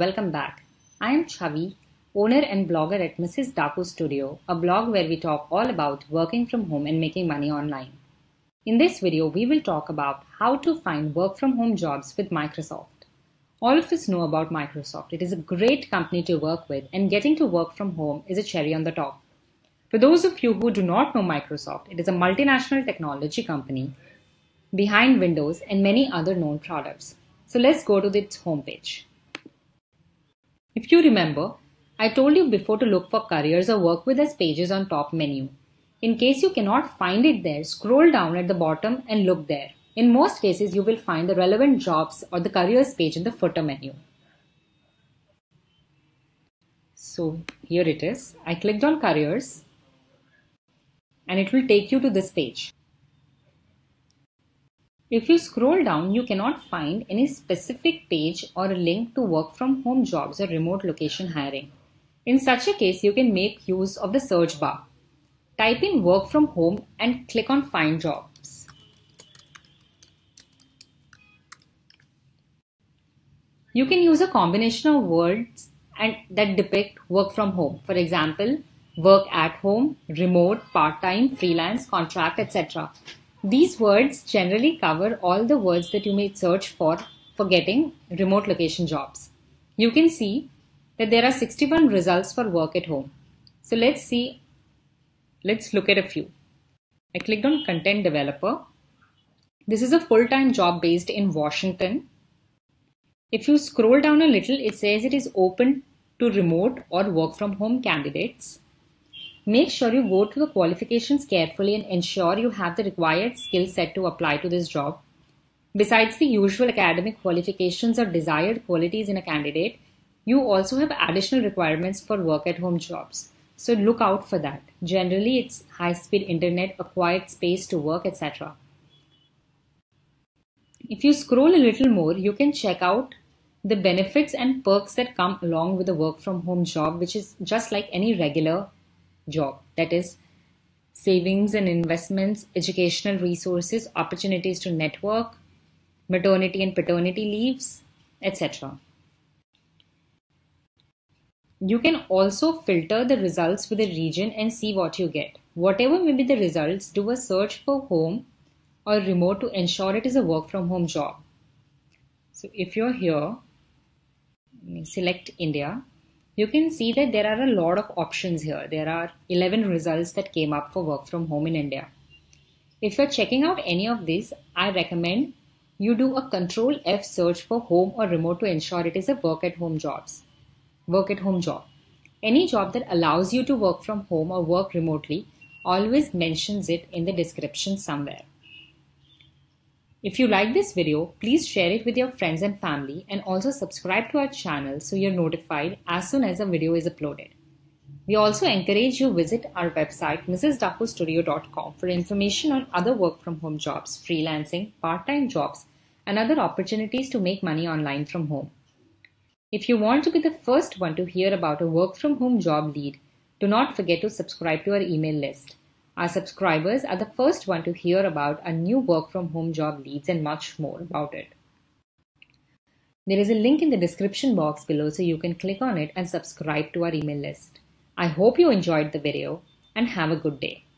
welcome back. I am Chavi, owner and blogger at Daaku Studio, a blog where we talk all about working from home and making money online. In this video, we will talk about how to find work from home jobs with Microsoft. All of us know about Microsoft. It is a great company to work with, and getting to work from home is a cherry on the top. For those of you who do not know Microsoft, it is a multinational technology company behind Windows and many other known products. So let's go to its homepage. If you remember, I told you before to look for careers or work with us pages on top menu. In case you cannot find it there, scroll down at the bottom and look there. In most cases, you will find the relevant jobs or the careers page in the footer menu. So here it is. I clicked on careers and it will take you to this page. If you scroll down, you cannot find any specific page or a link to work from home jobs or remote location hiring. In such a case, you can make use of the search bar. Type in work from home and click on find jobs. You can use a combination of words that depict work from home. For example, work at home, remote, part-time, freelance, contract, etc. These words generally cover all the words that you may search for getting remote location jobs. You can see that there are 61 results for work at home. So let's look at a few. I clicked on content developer. This is a full-time job based in Washington. If you scroll down a little, it says it is open to remote or work from home candidates. Make sure you go through the qualifications carefully and ensure you have the required skill set to apply to this job. Besides the usual academic qualifications or desired qualities in a candidate, you also have additional requirements for work at home jobs. So look out for that. Generally, it's high-speed internet, a quiet space to work, etc. If you scroll a little more, you can check out the benefits and perks that come along with a work from home job, which is just like any regular job. That is savings and investments, educational resources, opportunities to network, maternity and paternity leaves, etc. You can also filter the results with a region and see what you get. Whatever may be the results, do a search for home or remote to ensure it is a work from home job. So if you're here, select India. You can see that there are a lot of options here. There are 11 results that came up for work from home in India. If you're checking out any of these, I recommend you do a Control F search for home or remote to ensure it is a work at home job. Any job that allows you to work from home or work remotely always mentions it in the description somewhere. If you like this video, please share it with your friends and family, and also subscribe to our channel so you're notified as soon as a video is uploaded. We also encourage you to visit our website mrsdaakustudio.com for information on other work from home jobs, freelancing, part-time jobs, and other opportunities to make money online from home. If you want to be the first one to hear about a work from home job lead, do not forget to subscribe to our email list. Our subscribers are the first one to hear about our new work from home job leads and much more about it. There is a link in the description box below so you can click on it and subscribe to our email list. I hope you enjoyed the video and have a good day.